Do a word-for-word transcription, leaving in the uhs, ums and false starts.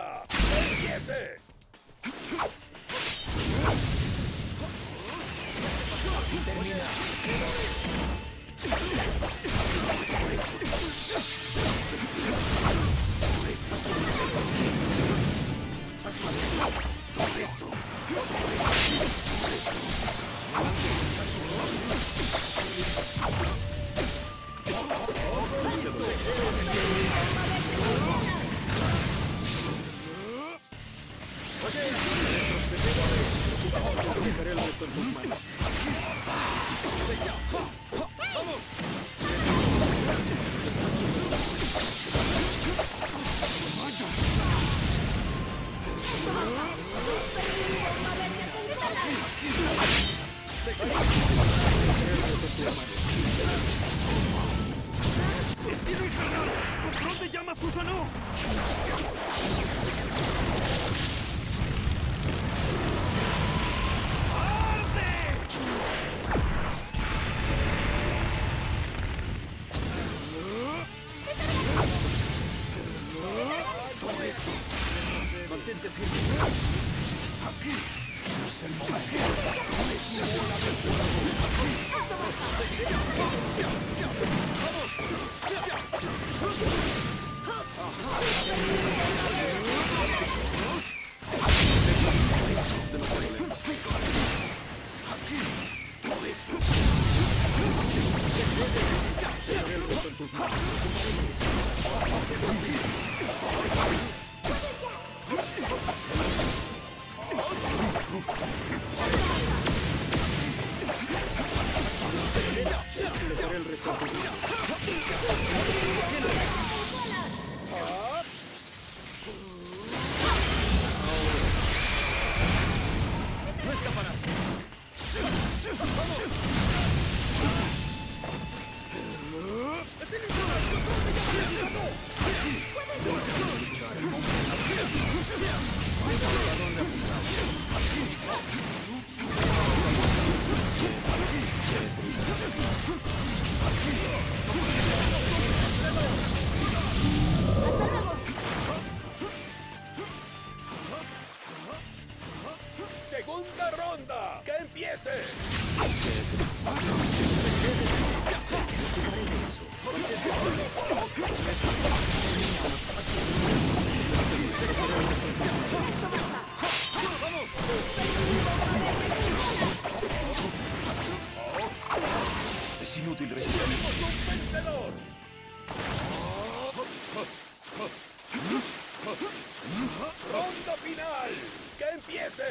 ronda! ¡Que empiece! Termina. Dejaré el resto en tus manos. ¡Vamos! ¡Estilo infernal! ¡Control de llamas, Susano! Mantente firme. Aquí es el momento. Aquí todo esto. Dejaré el resto en tus manos. Dejaré el resto en tus manos. No escaparás. ¡Vamos! ¡Segunda ronda! ¡Que empiece! Es inútil resistir. ¡Tenemos un vencedor! ¡Ronda final! ¡Que empiece!